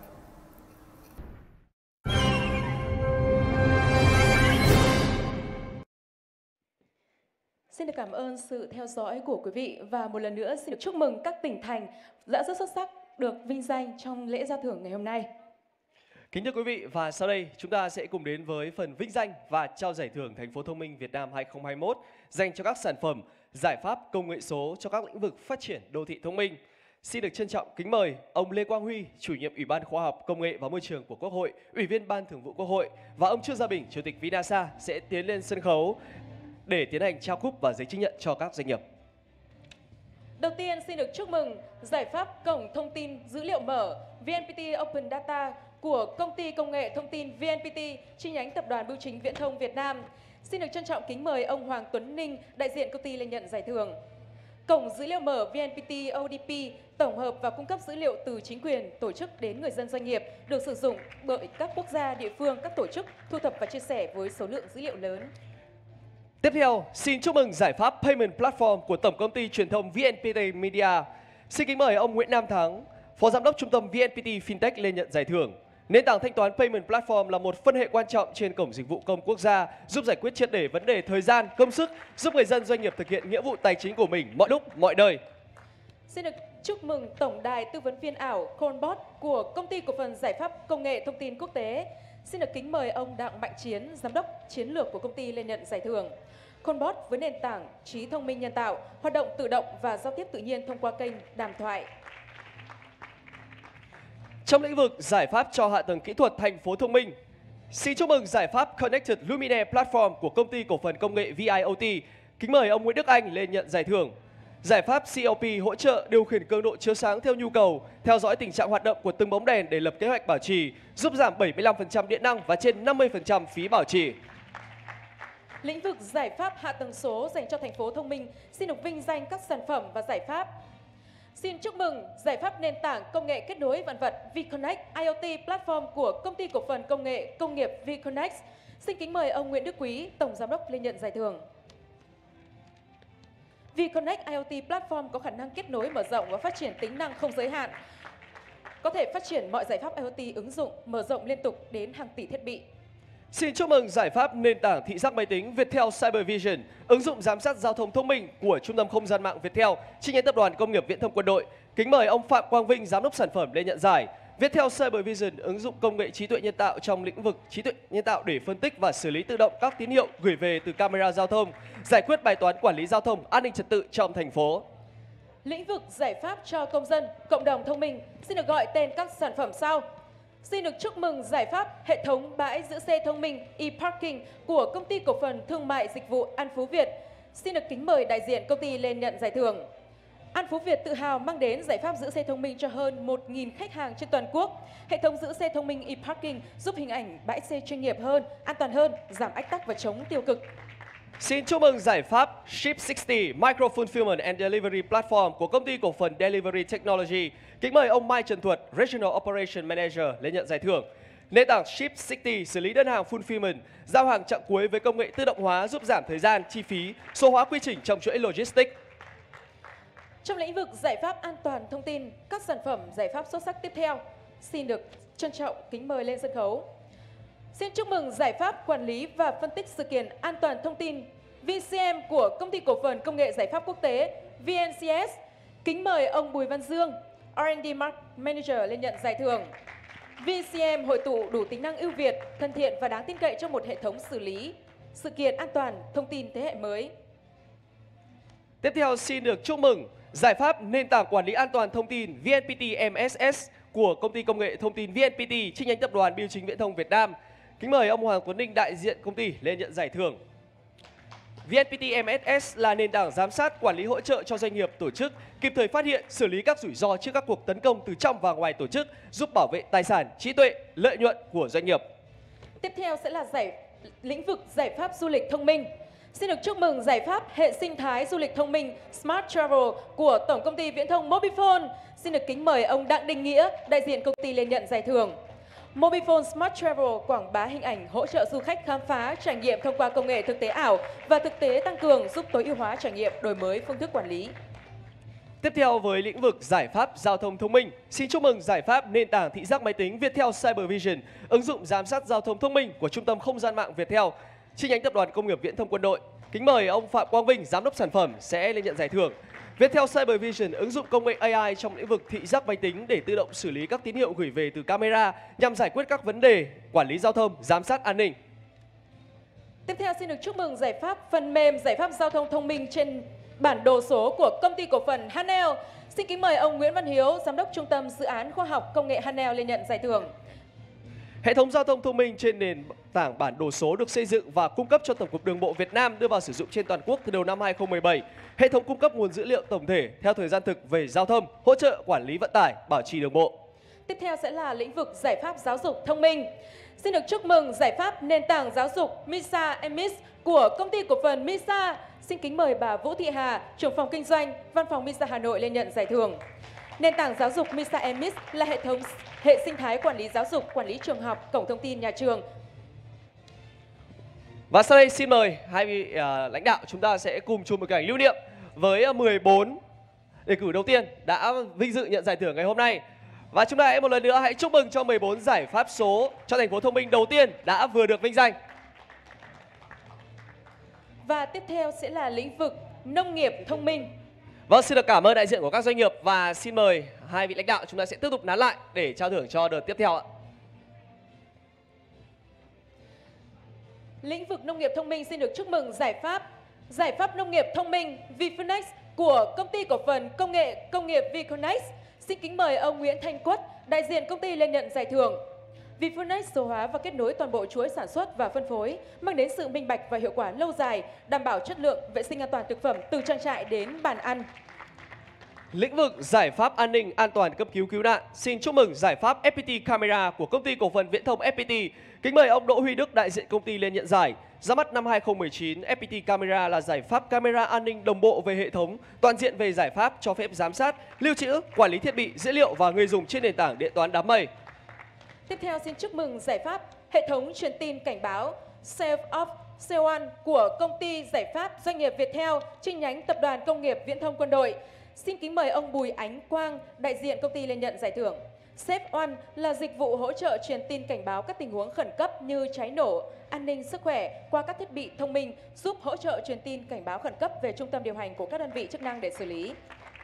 Xin được cảm ơn sự theo dõi của quý vị và một lần nữa xin được chúc mừng các tỉnh thành đã rất xuất sắc được vinh danh trong lễ giao thưởng ngày hôm nay. Kính thưa quý vị, và sau đây chúng ta sẽ cùng đến với phần vinh danh và trao giải thưởng Thành phố Thông minh Việt Nam 2021 dành cho các sản phẩm, giải pháp công nghệ số cho các lĩnh vực phát triển đô thị thông minh. Xin được trân trọng kính mời ông Lê Quang Huy, Chủ nhiệm Ủy ban Khoa học, Công nghệ và Môi trường của Quốc hội, Ủy viên Ban Thường vụ Quốc hội và ông Trương Gia Bình, Chủ tịch Vinasa sẽ tiến lên sân khấu để tiến hành trao cúp và giấy chứng nhận cho các doanh nghiệp. Đầu tiên xin được chúc mừng giải pháp cổng thông tin dữ liệu mở VNPT Open Data của Công ty Công nghệ Thông tin VNPT chi nhánh Tập đoàn Bưu chính Viễn thông Việt Nam. Xin được trân trọng kính mời ông Hoàng Tuấn Ninh, đại diện công ty lên nhận giải thưởng. Cổng dữ liệu mở VNPT ODP tổng hợp và cung cấp dữ liệu từ chính quyền, tổ chức đến người dân doanh nghiệp được sử dụng bởi các quốc gia, địa phương, các tổ chức thu thập và chia sẻ với số lượng dữ liệu lớn. Tiếp theo, xin chúc mừng giải pháp Payment Platform của Tổng công ty Truyền thông VNPT Media. Xin kính mời ông Nguyễn Nam Thắng, Phó Giám đốc Trung tâm VNPT Fintech lên nhận giải thưởng. Nền tảng thanh toán Payment Platform là một phân hệ quan trọng trên Cổng Dịch vụ Công Quốc gia, giúp giải quyết triệt để vấn đề thời gian, công sức, giúp người dân doanh nghiệp thực hiện nghĩa vụ tài chính của mình mọi lúc, mọi nơi. Xin được chúc mừng Tổng đài tư vấn viên ảo Conbot của Công ty Cổ phần Giải pháp Công nghệ Thông tin Quốc tế. Xin được kính mời ông Đặng Mạnh Chiến, Giám đốc Chiến lược của công ty lên nhận giải thưởng. Conbot với nền tảng trí thông minh nhân tạo, hoạt động tự động và giao tiếp tự nhiên thông qua kênh đàm thoại. Trong lĩnh vực giải pháp cho hạ tầng kỹ thuật thành phố thông minh, xin chúc mừng giải pháp Connected Lumine Platform của Công ty Cổ phần Công nghệ VIoT. Kính mời ông Nguyễn Đức Anh lên nhận giải thưởng. Giải pháp COP hỗ trợ điều khiển cường độ chiếu sáng theo nhu cầu, theo dõi tình trạng hoạt động của từng bóng đèn để lập kế hoạch bảo trì, giúp giảm 75% điện năng và trên 50% phí bảo trì. Lĩnh vực giải pháp hạ tầng số dành cho thành phố thông minh xin được vinh danh các sản phẩm và giải pháp. Xin chúc mừng giải pháp nền tảng công nghệ kết nối vạn vật vConnect IoT Platform của Công ty Cổ phần Công nghệ Công nghiệp vConnect. Xin kính mời ông Nguyễn Đức Quý, Tổng Giám đốc lên nhận giải thưởng. vConnect IoT Platform có khả năng kết nối mở rộng và phát triển tính năng không giới hạn, có thể phát triển mọi giải pháp IoT ứng dụng mở rộng liên tục đến hàng tỷ thiết bị. Xin chúc mừng giải pháp nền tảng thị giác máy tính Viettel Cyber Vision, ứng dụng giám sát giao thông thông minh của Trung tâm Không gian mạng Viettel, chi nhánh Tập đoàn Công nghiệp Viễn thông Quân đội. Kính mời ông Phạm Quang Vinh, Giám đốc sản phẩm lên nhận giải. Viettel Cyber Vision ứng dụng công nghệ trí tuệ nhân tạo trong lĩnh vực trí tuệ nhân tạo để phân tích và xử lý tự động các tín hiệu gửi về từ camera giao thông, giải quyết bài toán quản lý giao thông, an ninh trật tự trong thành phố. Lĩnh vực giải pháp cho công dân, cộng đồng thông minh xin được gọi tên các sản phẩm sau. Xin được chúc mừng giải pháp hệ thống bãi giữ xe thông minh e-parking của Công ty Cổ phần Thương mại Dịch vụ An Phú Việt. Xin được kính mời đại diện công ty lên nhận giải thưởng. An Phú Việt tự hào mang đến giải pháp giữ xe thông minh cho hơn 1.000 khách hàng trên toàn quốc. Hệ thống giữ xe thông minh e-parking giúp hình ảnh bãi xe chuyên nghiệp hơn, an toàn hơn, giảm ách tắc và chống tiêu cực. Xin chúc mừng giải pháp Ship60 Micro Fulfillment and Delivery Platform của Công ty Cổ phần Delivery Technology. Kính mời ông Mai Trần Thuật, Regional Operation Manager lên nhận giải thưởng. Nền tảng Ship60 xử lý đơn hàng fulfillment, giao hàng chặng cuối với công nghệ tự động hóa giúp giảm thời gian, chi phí, số hóa quy trình trong chuỗi logistics. Trong lĩnh vực giải pháp an toàn thông tin, các sản phẩm giải pháp xuất sắc tiếp theo xin được trân trọng kính mời lên sân khấu. Xin chúc mừng giải pháp quản lý và phân tích sự kiện an toàn thông tin VCM của Công ty Cổ phần Công nghệ Giải pháp Quốc tế VNCS. Kính mời ông Bùi Văn Dương, R&D Manager lên nhận giải thưởng. VCM hội tụ đủ tính năng ưu việt, thân thiện và đáng tin cậy trong một hệ thống xử lý sự kiện an toàn thông tin thế hệ mới. Tiếp theo xin được chúc mừng giải pháp nền tảng quản lý an toàn thông tin VNPT MSS của Công ty Công nghệ Thông tin VNPT chi nhánh Tập đoàn Bưu chính Viễn thông Việt Nam. Kính mời ông Hoàng Tuấn Ninh, đại diện công ty lên nhận giải thưởng. VNPT MSS là nền tảng giám sát, quản lý hỗ trợ cho doanh nghiệp, tổ chức, kịp thời phát hiện, xử lý các rủi ro trước các cuộc tấn công từ trong và ngoài tổ chức, giúp bảo vệ tài sản, trí tuệ, lợi nhuận của doanh nghiệp. Tiếp theo sẽ là lĩnh vực giải pháp du lịch thông minh. Xin được chúc mừng giải pháp hệ sinh thái du lịch thông minh Smart Travel của Tổng công ty Viễn thông Mobifone. Xin được kính mời ông Đặng Đình Nghĩa, đại diện công ty lên nhận giải thưởng. Mobifone Smart Travel quảng bá hình ảnh, hỗ trợ du khách khám phá, trải nghiệm thông qua công nghệ thực tế ảo và thực tế tăng cường, giúp tối ưu hóa trải nghiệm, đổi mới phương thức quản lý. Tiếp theo với lĩnh vực giải pháp giao thông thông minh, xin chúc mừng giải pháp nền tảng thị giác máy tính Viettel Cybervision, ứng dụng giám sát giao thông thông minh của Trung tâm Không gian mạng Viettel, chi nhánh Tập đoàn Công nghiệp Viễn thông Quân đội. Kính mời ông Phạm Quang Vinh, giám đốc sản phẩm sẽ lên nhận giải thưởng. Viettel Cybervision ứng dụng công nghệ AI trong lĩnh vực thị giác máy tính để tự động xử lý các tín hiệu gửi về từ camera nhằm giải quyết các vấn đề quản lý giao thông, giám sát an ninh. Tiếp theo xin được chúc mừng giải pháp phần mềm giải pháp giao thông thông minh trên bản đồ số của Công ty Cổ phần Hanel. Xin kính mời ông Nguyễn Văn Hiếu, giám đốc Trung tâm Dự án Khoa học Công nghệ Hanel lên nhận giải thưởng. Hệ thống giao thông thông minh trên nền tảng bản đồ số được xây dựng và cung cấp cho Tổng cục Đường bộ Việt Nam đưa vào sử dụng trên toàn quốc từ đầu năm 2017. Hệ thống cung cấp nguồn dữ liệu tổng thể theo thời gian thực về giao thông, hỗ trợ quản lý vận tải, bảo trì đường bộ. Tiếp theo sẽ là lĩnh vực giải pháp giáo dục thông minh. Xin được chúc mừng giải pháp nền tảng giáo dục MISA EMIS của Công ty Cổ phần MISA. Xin kính mời bà Vũ Thị Hà, trưởng phòng kinh doanh, Văn phòng MISA Hà Nội lên nhận giải thưởng. Nền tảng giáo dục MISA EMIS là hệ sinh thái quản lý giáo dục, quản lý trường học, cổng thông tin nhà trường. Và sau đây xin mời hai vị lãnh đạo chúng ta sẽ cùng chụp một cái ảnh lưu niệm với 14 đề cử đầu tiên đã vinh dự nhận giải thưởng ngày hôm nay. Và chúng ta hãy một lần nữa hãy chúc mừng cho 14 giải pháp số cho thành phố thông minh đầu tiên đã vừa được vinh danh. Và tiếp theo sẽ là lĩnh vực nông nghiệp thông minh. Vâng, xin được cảm ơn đại diện của các doanh nghiệp và xin mời hai vị lãnh đạo chúng ta sẽ tiếp tục nán lại để trao thưởng cho đợt tiếp theo ạ. Lĩnh vực nông nghiệp thông minh xin được chúc mừng giải pháp nông nghiệp thông minh Viconex của Công ty Cổ phần Công nghiệp Viconex. Xin kính mời ông Nguyễn Thanh Quất, đại diện công ty lên nhận giải thưởng. Viconex số hóa và kết nối toàn bộ chuỗi sản xuất và phân phối, mang đến sự minh bạch và hiệu quả lâu dài, đảm bảo chất lượng, vệ sinh an toàn thực phẩm từ trang trại đến bàn ăn. Lĩnh vực giải pháp an ninh an toàn cấp cứu cứu nạn, xin chúc mừng giải pháp FPT Camera của Công ty Cổ phần Viễn thông FPT. Kính mời ông Đỗ Huy Đức, đại diện công ty lên nhận giải. Ra mắt năm 2019, FPT Camera là giải pháp camera an ninh đồng bộ về hệ thống, toàn diện về giải pháp cho phép giám sát, lưu trữ, quản lý thiết bị, dữ liệu và người dùng trên nền tảng điện toán đám mây. Tiếp theo xin chúc mừng giải pháp hệ thống truyền tin cảnh báo Safe Off C1 của Công ty Giải pháp Doanh nghiệp Viettel, chi nhánh Tập đoàn Công nghiệp Viễn thông Quân đội. Xin kính mời ông Bùi Ánh Quang, đại diện công ty lên nhận giải thưởng. Safe One là dịch vụ hỗ trợ truyền tin cảnh báo các tình huống khẩn cấp như cháy nổ, an ninh sức khỏe qua các thiết bị thông minh, giúp hỗ trợ truyền tin cảnh báo khẩn cấp về trung tâm điều hành của các đơn vị chức năng để xử lý.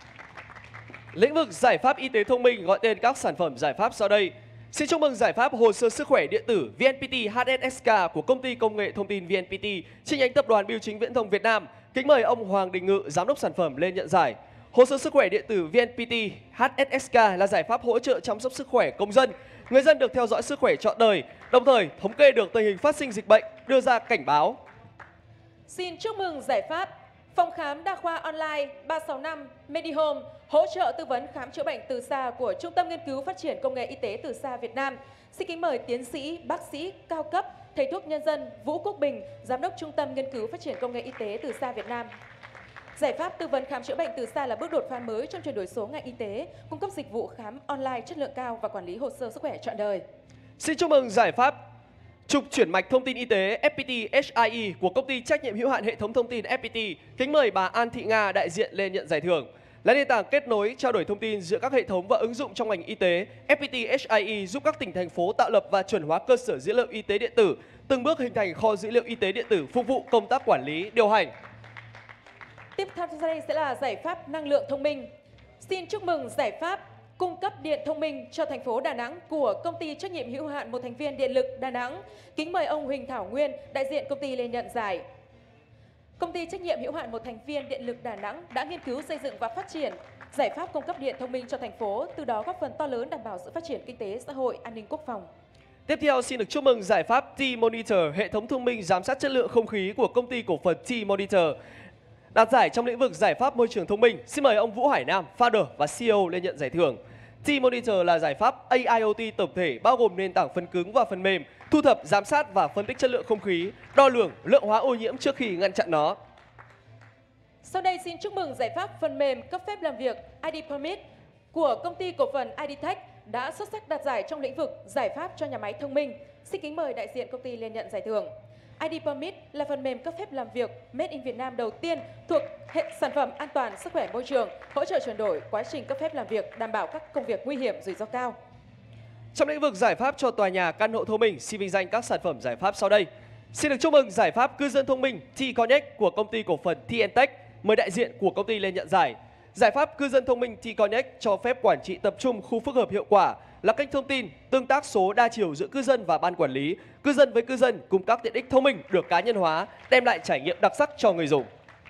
Lĩnh vực giải pháp y tế thông minh gọi tên các sản phẩm giải pháp sau đây. Xin chúc mừng giải pháp hồ sơ sức khỏe điện tử VNPT HSSK của Công ty Công nghệ Thông tin VNPT, chi nhánh Tập đoàn Bưu chính Viễn thông Việt Nam. Kính mời ông Hoàng Đình Ngự, giám đốc sản phẩm lên nhận giải. Hồ sơ sức khỏe điện tử VNPT HSSK là giải pháp hỗ trợ chăm sóc sức khỏe công dân. Người dân được theo dõi sức khỏe trọn đời, đồng thời thống kê được tình hình phát sinh dịch bệnh, đưa ra cảnh báo. Xin chúc mừng giải pháp phòng khám đa khoa online 365 Medihome, hỗ trợ tư vấn khám chữa bệnh từ xa của Trung tâm Nghiên cứu Phát triển Công nghệ Y tế từ xa Việt Nam. Xin kính mời tiến sĩ, bác sĩ cao cấp, thầy thuốc nhân dân Vũ Quốc Bình, giám đốc Trung tâm Nghiên cứu Phát triển Công nghệ Y tế từ xa Việt Nam. Giải pháp tư vấn khám chữa bệnh từ xa là bước đột phá mới trong chuyển đổi số ngành y tế, cung cấp dịch vụ khám online chất lượng cao và quản lý hồ sơ sức khỏe trọn đời. Xin chúc mừng giải pháp trục chuyển mạch thông tin y tế FPT HIE của công ty trách nhiệm hữu hạn hệ thống thông tin FPT. Kính mời bà An Thị Nga đại diện lên nhận giải thưởng. Là nền tảng kết nối trao đổi thông tin giữa các hệ thống và ứng dụng trong ngành y tế, FPT HIE giúp các tỉnh thành phố tạo lập và chuẩn hóa cơ sở dữ liệu y tế điện tử, từng bước hình thành kho dữ liệu y tế điện tử phục vụ công tác quản lý, điều hành. Tiếp theo sau đây sẽ là giải pháp năng lượng thông minh. Xin chúc mừng giải pháp cung cấp điện thông minh cho thành phố Đà Nẵng của công ty trách nhiệm hữu hạn một thành viên điện lực Đà Nẵng. Kính mời ông Huỳnh Thảo Nguyên, đại diện công ty lên nhận giải. Công ty trách nhiệm hữu hạn một thành viên điện lực Đà Nẵng đã nghiên cứu xây dựng và phát triển giải pháp cung cấp điện thông minh cho thành phố, từ đó góp phần to lớn đảm bảo sự phát triển kinh tế, xã hội, an ninh quốc phòng. Tiếp theo xin được chúc mừng giải pháp T-Monitor, hệ thống thông minh giám sát chất lượng không khí của công ty cổ phần T-Monitor. Đạt giải trong lĩnh vực giải pháp môi trường thông minh. Xin mời ông Vũ Hải Nam, founder và CEO lên nhận giải thưởng. T-Monitor là giải pháp AIoT tổng thể bao gồm nền tảng phần cứng và phần mềm, thu thập, giám sát và phân tích chất lượng không khí, đo lường lượng hóa ô nhiễm trước khi ngăn chặn nó. Sau đây xin chúc mừng giải pháp phần mềm cấp phép làm việc ID Permit của công ty cổ phần IDTech đã xuất sắc đạt giải trong lĩnh vực giải pháp cho nhà máy thông minh. Xin kính mời đại diện công ty lên nhận giải thưởng. ID Permit là phần mềm cấp phép làm việc made in Việt Nam đầu tiên thuộc hệ sản phẩm an toàn sức khỏe môi trường, hỗ trợ chuyển đổi quá trình cấp phép làm việc, đảm bảo các công việc nguy hiểm, rủi ro cao. Trong lĩnh vực giải pháp cho tòa nhà căn hộ thông minh, xin vinh danh các sản phẩm giải pháp sau đây. Xin được chúc mừng giải pháp cư dân thông minh T-Connect của công ty cổ phần TNTech. Mời đại diện của công ty lên nhận giải. Giải pháp cư dân thông minh T-Connect cho phép quản trị tập trung khu phức hợp hiệu quả, là kênh thông tin, tương tác số đa chiều giữa cư dân và ban quản lý, cư dân với cư dân cùng các tiện ích thông minh được cá nhân hóa, đem lại trải nghiệm đặc sắc cho người dùng.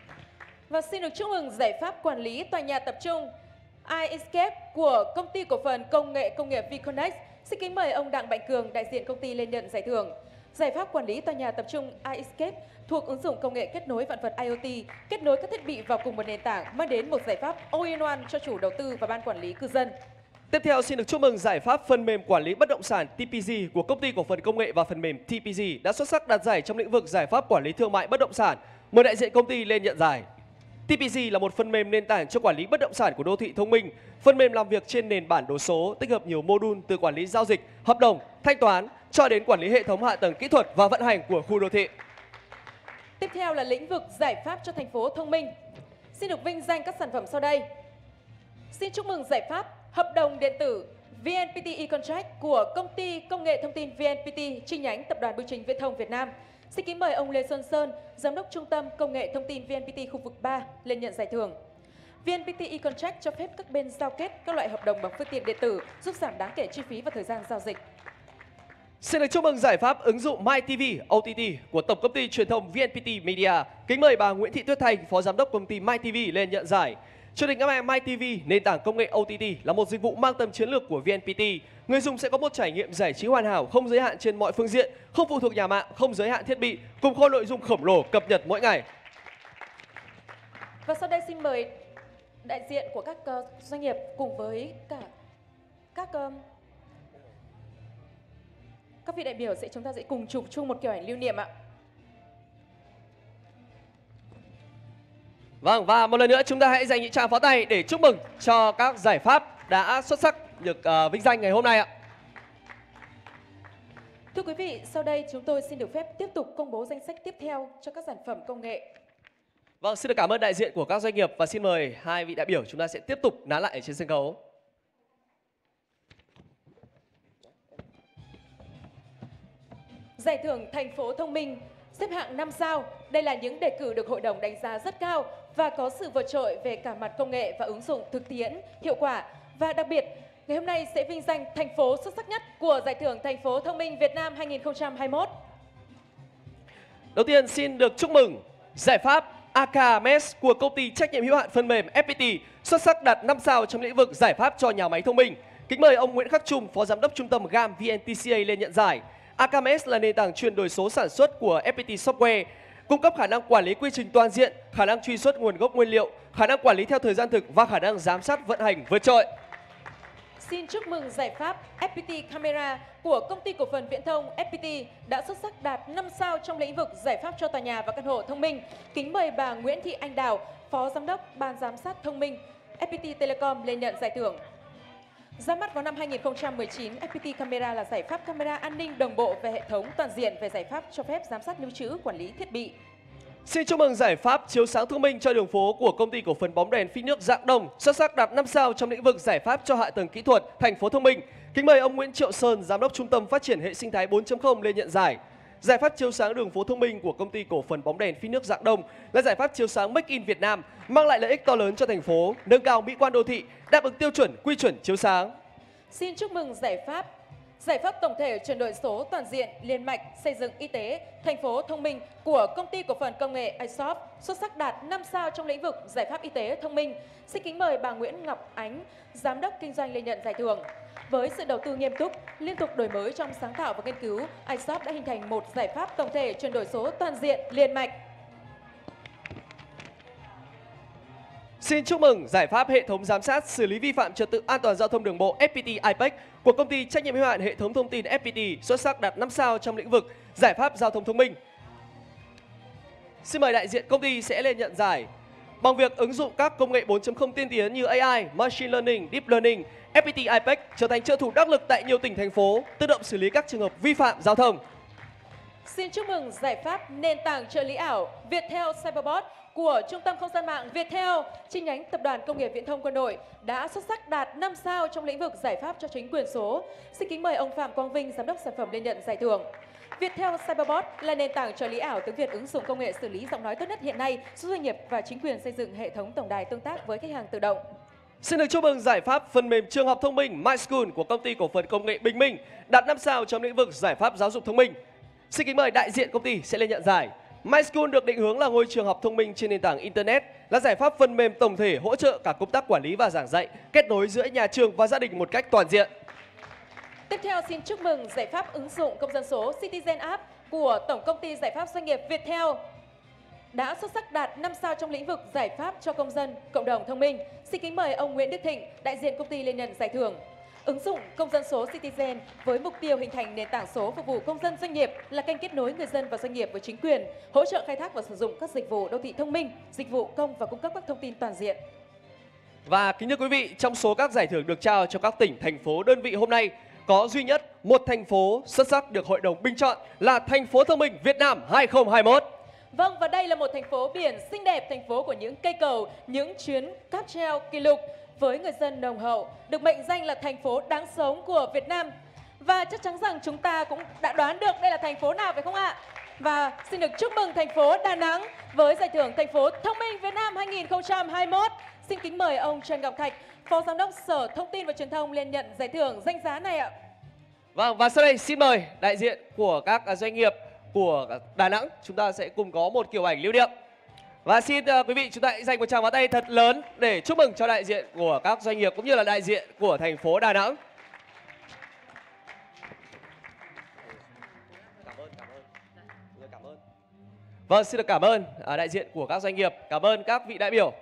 Và xin được chúc mừng giải pháp quản lý tòa nhà tập trung iEscape của công ty cổ phần công nghiệp Vconnect. Xin kính mời ông Đặng Mạnh Cường, đại diện công ty lên nhận giải thưởng. Giải pháp quản lý tòa nhà tập trung iEscape thuộc ứng dụng công nghệ kết nối vạn vật IoT, kết nối các thiết bị vào cùng một nền tảng, mang đến một giải pháp all-in-one cho chủ đầu tư và ban quản lý cư dân. Tiếp theo xin được chúc mừng giải pháp phần mềm quản lý bất động sản TPG của công ty cổ phần công nghệ và phần mềm TPG đã xuất sắc đạt giải trong lĩnh vực giải pháp quản lý thương mại bất động sản. Mời đại diện công ty lên nhận giải. TPG là một phần mềm nền tảng cho quản lý bất động sản của đô thị thông minh. Phần mềm làm việc trên nền bản đồ số, tích hợp nhiều mô đun từ quản lý giao dịch, hợp đồng, thanh toán cho đến quản lý hệ thống hạ tầng kỹ thuật và vận hành của khu đô thị. Tiếp theo là lĩnh vực giải pháp cho thành phố thông minh. Xin được vinh danh các sản phẩm sau đây. Xin chúc mừng giải pháp hợp đồng điện tử VNPT e-contract của công ty công nghệ thông tin VNPT chi nhánh Tập đoàn Bưu chính Viễn thông Việt Nam. Xin kính mời ông Lê Xuân Sơn, giám đốc trung tâm công nghệ thông tin VNPT khu vực 3 lên nhận giải thưởng. VNPT e-contract cho phép các bên giao kết các loại hợp đồng bằng phương tiện điện tử, giúp giảm đáng kể chi phí và thời gian giao dịch. Xin được chúc mừng giải pháp ứng dụng MyTV OTT của Tổng công ty truyền thông VNPT Media. Kính mời bà Nguyễn Thị Tuyết Thanh, phó giám đốc công ty MyTV lên nhận giải. Truyền hình âm MyTV, nền tảng công nghệ OTT là một dịch vụ mang tầm chiến lược của VNPT. Người dùng sẽ có một trải nghiệm giải trí hoàn hảo, không giới hạn trên mọi phương diện, không phụ thuộc nhà mạng, không giới hạn thiết bị, cùng kho nội dung khổng lồ cập nhật mỗi ngày. Và sau đây xin mời đại diện của các doanh nghiệp cùng với cả các vị đại biểu chúng ta sẽ cùng chụp chung một kiểu ảnh lưu niệm ạ. Vâng, và một lần nữa chúng ta hãy dành những tràng pháo tay để chúc mừng cho các giải pháp đã xuất sắc được vinh danh ngày hôm nay ạ. Thưa quý vị, sau đây chúng tôi xin được phép tiếp tục công bố danh sách tiếp theo cho các sản phẩm công nghệ. Vâng, xin được cảm ơn đại diện của các doanh nghiệp và xin mời hai vị đại biểu chúng ta sẽ tiếp tục nán lại ở trên sân khấu. Giải thưởng thành phố thông minh xếp hạng 5 sao. Đây là những đề cử được hội đồng đánh giá rất cao và có sự vượt trội về cả mặt công nghệ và ứng dụng thực tiễn, hiệu quả. Và đặc biệt, ngày hôm nay sẽ vinh danh thành phố xuất sắc nhất của Giải thưởng thành phố thông minh Việt Nam 2021. Đầu tiên xin được chúc mừng giải pháp AKMS của công ty trách nhiệm hữu hạn phần mềm FPT xuất sắc đạt 5 sao trong lĩnh vực giải pháp cho nhà máy thông minh. Kính mời ông Nguyễn Khắc Trung, phó giám đốc trung tâm GAM VNTCA lên nhận giải. AKMS là nền tảng chuyển đổi số sản xuất của FPT Software, cung cấp khả năng quản lý quy trình toàn diện, khả năng truy xuất nguồn gốc nguyên liệu, khả năng quản lý theo thời gian thực và khả năng giám sát vận hành vượt trội. Xin chúc mừng giải pháp FPT Camera của công ty cổ phần viễn thông FPT đã xuất sắc đạt 5 sao trong lĩnh vực giải pháp cho tòa nhà và căn hộ thông minh. Kính mời bà Nguyễn Thị Anh Đào, phó giám đốc ban giám sát thông minh FPT Telecom lên nhận giải thưởng. Ra mắt vào năm 2019, FPT Camera là giải pháp camera an ninh đồng bộ về hệ thống toàn diện về giải pháp cho phép giám sát lưu trữ, quản lý thiết bị. Xin chúc mừng giải pháp chiếu sáng thông minh cho đường phố của công ty cổ phần bóng đèn phích nước Rạng Đông, xuất sắc đạt 5 sao trong lĩnh vực giải pháp cho hạ tầng kỹ thuật, thành phố thông minh. Kính mời ông Nguyễn Triệu Sơn, giám đốc Trung tâm Phát triển hệ sinh thái 4.0 lên nhận giải. Giải pháp chiếu sáng đường phố thông minh của công ty cổ phần bóng đèn phích nước Rạng Đông là giải pháp chiếu sáng Make in Việt Nam, mang lại lợi ích to lớn cho thành phố, nâng cao mỹ quan đô thị, đáp ứng tiêu chuẩn quy chuẩn chiếu sáng. Xin chúc mừng giải pháp tổng thể chuyển đổi số toàn diện liên mạch xây dựng y tế thành phố thông minh của công ty cổ phần công nghệ iSoft, xuất sắc đạt 5 sao trong lĩnh vực giải pháp y tế thông minh. Xin kính mời bà Nguyễn Ngọc Ánh, giám đốc kinh doanh lên nhận giải thưởng. Với sự đầu tư nghiêm túc, liên tục đổi mới trong sáng tạo và nghiên cứu, iSoft đã hình thành một giải pháp tổng thể chuyển đổi số toàn diện liên mạch. Xin chúc mừng giải pháp hệ thống giám sát xử lý vi phạm trật tự an toàn giao thông đường bộ FPT IPEC của công ty trách nhiệm hữu hạn hệ thống thông tin FPT, xuất sắc đạt 5 sao trong lĩnh vực giải pháp giao thông thông minh. Xin mời đại diện công ty sẽ lên nhận giải. Bằng việc ứng dụng các công nghệ 4.0 tiên tiến như AI, Machine Learning, Deep Learning, FPT IPEC trở thành trợ thủ đắc lực tại nhiều tỉnh thành phố, tự động xử lý các trường hợp vi phạm giao thông. Xin chúc mừng giải pháp nền tảng trợ lý ảo Viettel Cyberbot của Trung tâm Không gian mạng Viettel, chi nhánh Tập đoàn Công nghiệp Viễn thông Quân đội đã xuất sắc đạt 5 sao trong lĩnh vực giải pháp cho chính quyền số. Xin kính mời ông Phạm Quang Vinh, giám đốc sản phẩm lên nhận giải thưởng. Viettel Cyberbot là nền tảng trợ lý ảo tiếng Việt ứng dụng công nghệ xử lý giọng nói tốt nhất hiện nay, giúp doanh nghiệp và chính quyền xây dựng hệ thống tổng đài tương tác với khách hàng tự động. Xin được chúc mừng giải pháp phần mềm trường học thông minh MySchool của công ty cổ phần công nghệ Bình Minh đạt 5 sao trong lĩnh vực giải pháp giáo dục thông minh. Xin kính mời đại diện công ty sẽ lên nhận giải. MySchool được định hướng là ngôi trường học thông minh trên nền tảng Internet, là giải pháp phần mềm tổng thể hỗ trợ cả công tác quản lý và giảng dạy, kết nối giữa nhà trường và gia đình một cách toàn diện. Tiếp theo xin chúc mừng giải pháp ứng dụng công dân số Citizen App của Tổng công ty giải pháp doanh nghiệp Viettel đã xuất sắc đạt 5 sao trong lĩnh vực giải pháp cho công dân, cộng đồng thông minh. Xin kính mời ông Nguyễn Đức Thịnh, đại diện công ty lên nhận giải thưởng. Ứng dụng công dân số Citizen với mục tiêu hình thành nền tảng số phục vụ công dân doanh nghiệp là kênh kết nối người dân và doanh nghiệp với chính quyền, hỗ trợ khai thác và sử dụng các dịch vụ đô thị thông minh, dịch vụ công và cung cấp các thông tin toàn diện. Và kính thưa quý vị, trong số các giải thưởng được trao cho các tỉnh, thành phố, đơn vị hôm nay, có duy nhất một thành phố xuất sắc được Hội đồng bình chọn là Thành phố Thông minh Việt Nam 2021. Vâng, và đây là một thành phố biển xinh đẹp, thành phố của những cây cầu, những chuyến cáp treo kỷ lục với người dân nồng hậu, được mệnh danh là thành phố đáng sống của Việt Nam. Và chắc chắn rằng chúng ta cũng đã đoán được đây là thành phố nào phải không ạ? Và xin được chúc mừng thành phố Đà Nẵng với giải thưởng Thành phố Thông minh Việt Nam 2021. Xin kính mời ông Trần Ngọc Thạch, Phó Giám đốc Sở Thông tin và Truyền thông lên nhận giải thưởng danh giá này ạ. Vâng, và sau đây xin mời đại diện của các doanh nghiệp của Đà Nẵng, chúng ta sẽ cùng có một kiểu ảnh lưu niệm. Và xin quý vị chúng ta hãy dành một tràng pháo tay thật lớn để chúc mừng cho đại diện của các doanh nghiệp cũng như là đại diện của thành phố Đà Nẵng. Cảm ơn. Vâng, xin được cảm ơn đại diện của các doanh nghiệp, cảm ơn các vị đại biểu.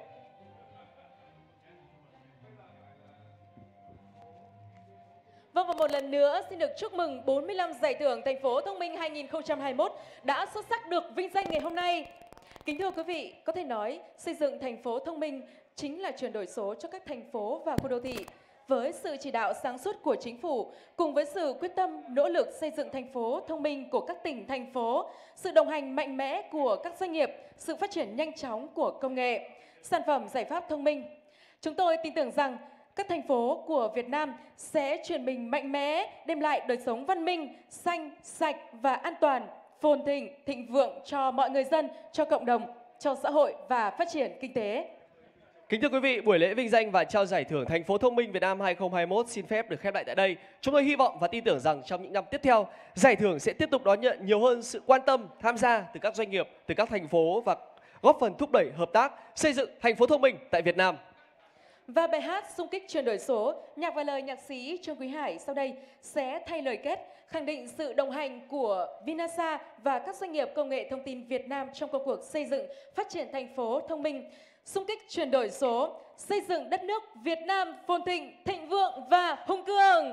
Vâng, và một lần nữa xin được chúc mừng 45 giải thưởng Thành phố Thông minh 2021 đã xuất sắc được vinh danh ngày hôm nay. Kính thưa quý vị, có thể nói xây dựng thành phố thông minh chính là chuyển đổi số cho các thành phố và khu đô thị. Với sự chỉ đạo sáng suốt của chính phủ, cùng với sự quyết tâm nỗ lực xây dựng thành phố thông minh của các tỉnh, thành phố, sự đồng hành mạnh mẽ của các doanh nghiệp, sự phát triển nhanh chóng của công nghệ, sản phẩm giải pháp thông minh, chúng tôi tin tưởng rằng các thành phố của Việt Nam sẽ chuyển mình mạnh mẽ, đem lại đời sống văn minh, xanh, sạch và an toàn, phồn thịnh, thịnh vượng cho mọi người dân, cho cộng đồng, cho xã hội và phát triển kinh tế. Kính thưa quý vị, buổi lễ vinh danh và trao giải thưởng Thành phố Thông minh Việt Nam 2021 xin phép được khép lại tại đây. Chúng tôi hy vọng và tin tưởng rằng trong những năm tiếp theo, giải thưởng sẽ tiếp tục đón nhận nhiều hơn sự quan tâm, tham gia từ các doanh nghiệp, từ các thành phố và góp phần thúc đẩy hợp tác, xây dựng thành phố thông minh tại Việt Nam. Và bài hát xung kích chuyển đổi số, nhạc và lời nhạc sĩ Trương Quý Hải sau đây sẽ thay lời kết, khẳng định sự đồng hành của Vinasa và các doanh nghiệp công nghệ thông tin Việt Nam trong công cuộc xây dựng, phát triển thành phố thông minh, xung kích chuyển đổi số, xây dựng đất nước Việt Nam phồn thịnh, thịnh vượng và hùng cường.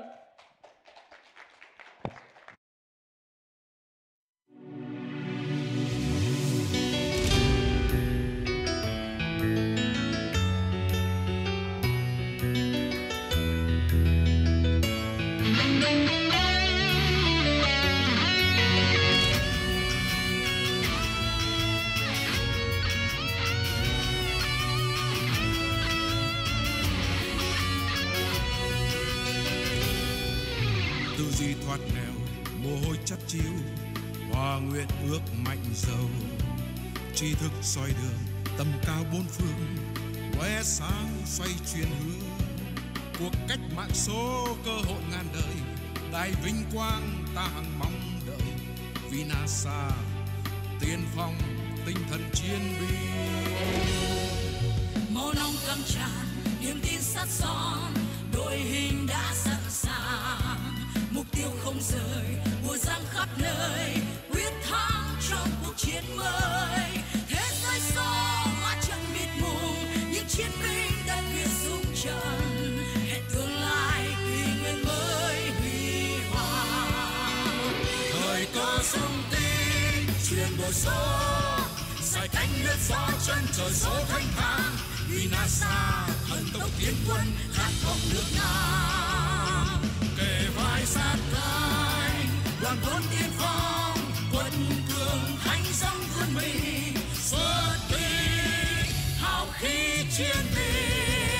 thoát nghèo, mồ hôi chắt chiu, hòa nguyện ước mạnh giàu. Tri thức soi đường, tầm cao bốn phương, lóe sáng xoay chuyển hướng. Cuộc cách mạng số cơ hội ngàn đời, đài vinh quang ta hằng mong đợi. Vì NASA tiên phong tinh thần chiến binh. Màu nồng căng tràn, niềm tin sắt son, đội hình đã sẵn sàng. Mục tiêu không rời, mùa giăng khắp nơi, quyết thắng trong cuộc chiến mới. Thế giới số hóa trận mịt mùng, những chiến binh đất Việt rung trần. Hẹn tương lai kỷ nguyên mới huy hoàng. Thời cơ sung tin, chuyển đổi số, giải cánh lướt gió chân trời số thanh thang. Vì NASA thần tốc tiến quân khát vọng nước Nam. Kề vai sát cánh đoàn quân tiên phong, quân cường thánh dâng vươn mình, xuất kích hào khí chiến binh.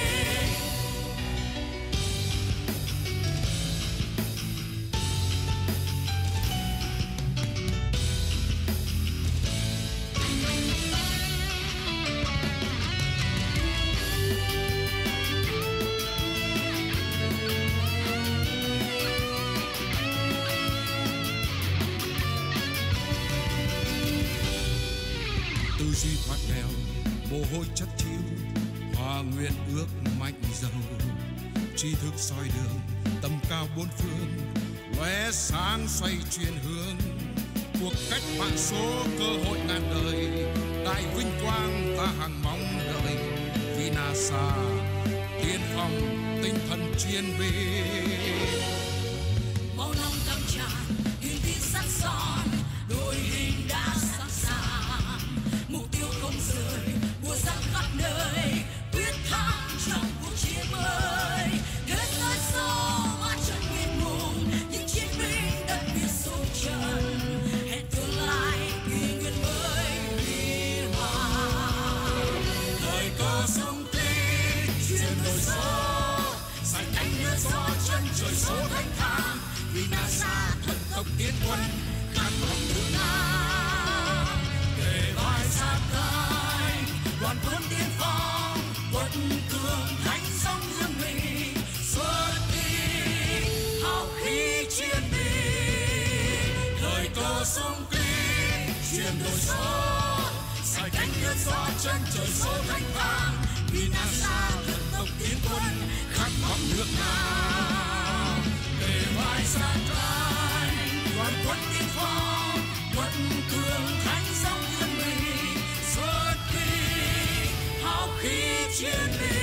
Duy thoát nghèo, mồ hôi chắt chiu, hòa nguyện ước mạnh giàu. Tri thức soi đường, tầm cao bốn phương, lóe sáng xoay chuyển hướng. Cuộc cách mạng số cơ hội ngàn đời, đại vinh quang ta hằng mong đợi. Vì NASA tiên phong tinh thần chiến binh. Màu nồng căng tràn, niềm tin sắt son, đội hình đã sẵn sàng. Mục tiêu không rời, mùa giăng khắp nơi, quyết thắng trong cuộc chiến mới. Thế giới số hóa trận mịt mùng, những chiến binh đất Việt rung trần. Hẹn tương lai kỷ nguyên mới huy hoàng. Thời cơ sung kích, chuyển đổi số, giải cánh lướt gió chân trời số thanh thang. Vì NASA thần tốc tiến quân khát vọng nước Nam. Kề vai sát cánh đoàn quân tiên phong, quân cường thánh dâng vươn mình, xuất kích hào khí chiến binh. Thời cơ sung kích, chuyển đổi số, giải cánh lướt gió chân trời số thanh thang. Vì NASA thần tốc tiến quân khát vọng nước Nam. Kề vai sát cánh đoàn quân tiên phong, quân cường thánh dâng vươn mình, xuất kích hào khí chiến binh.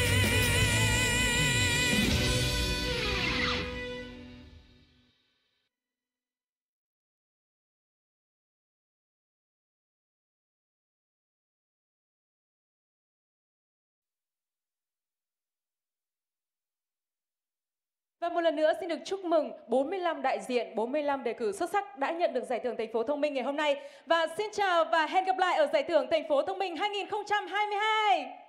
Và một lần nữa xin được chúc mừng 45 đại diện, 45 đề cử xuất sắc đã nhận được giải thưởng Thành phố Thông minh ngày hôm nay. Và xin chào và hẹn gặp lại ở giải thưởng Thành phố Thông minh 2022.